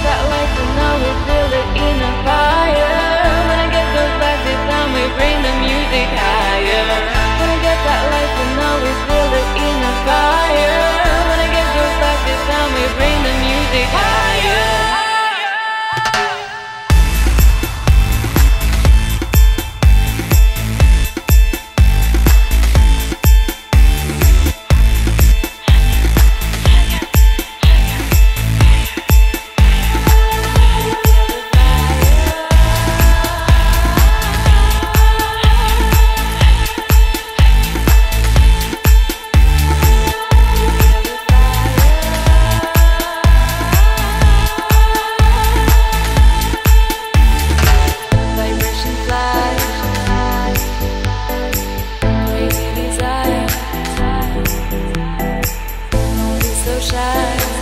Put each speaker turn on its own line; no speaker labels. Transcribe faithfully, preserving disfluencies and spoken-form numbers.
that light and now we feel it in a fire. When I get those vibes down, we bring the music higher. When I get that light and now we feel it in a fire. When I get those vibes down, we bring the music higher. Shine.